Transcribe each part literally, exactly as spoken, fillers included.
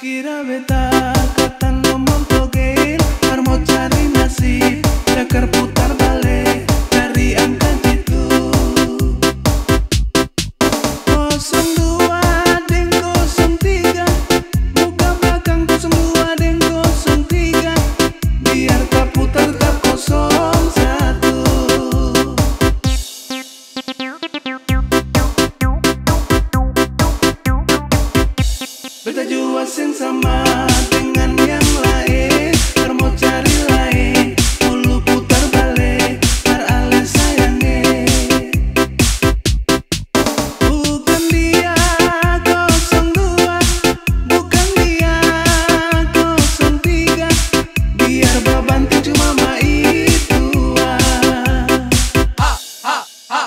sekira beta kata nomor togel har mau cari nasib cakar putar balik dari angka itu kosong dua deng kosong tiga muka belakang kosong dua deng kosong tiga biar tak putar tak kosong satu. Beta jua sing sama dengan yang lain, har mau cari lain, mulu putar balik, har ale sayangnya. Bukan dia kosong dua, bukan dia kosong tiga, biar bebantu cuma ma itu ah. Ha ha ha.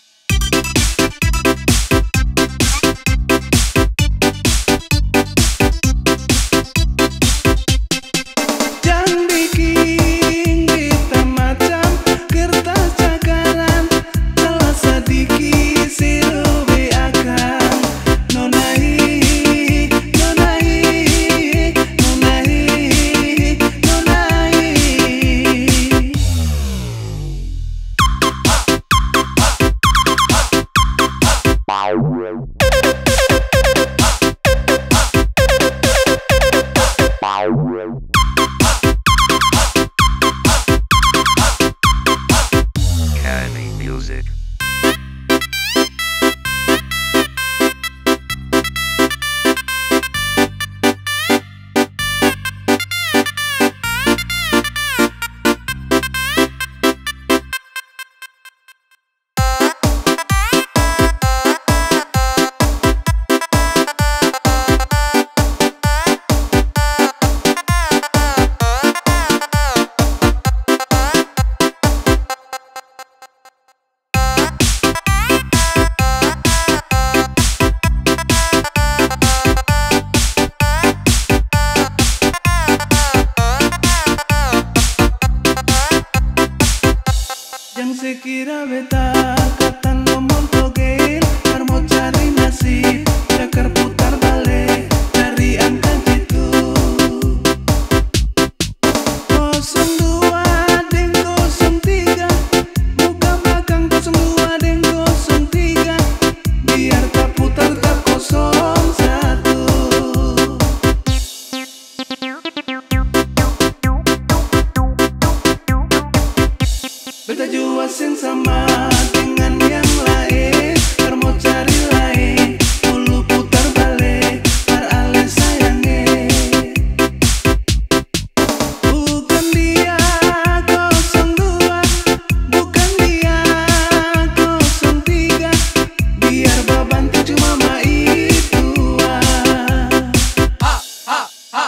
Music. Yang sekira beta kata nomor togel har mau cari nasib cakar putar balik dari angka itu kosong dua deng kosong tiga muka belakang kosong dua deng kosong tiga biar tak putar tak kosong satu. Beta jua sing sama dengan yang lain, har mau cari lain, mulu putar balik, har ale sayangnya. Bukan dia kosong dua, bukan dia kosong tiga, biar bebantu cuma ma itu ah. Ha ha ha.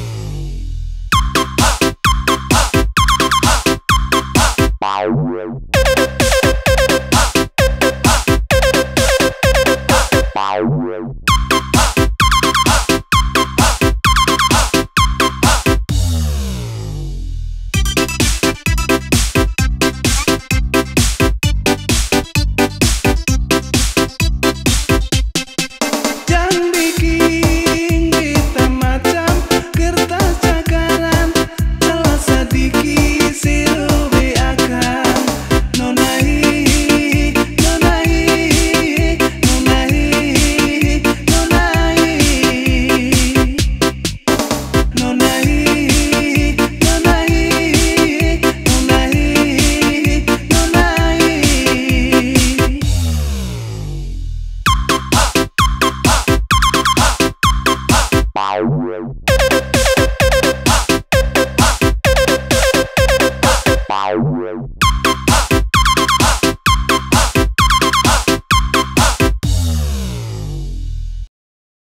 Wow.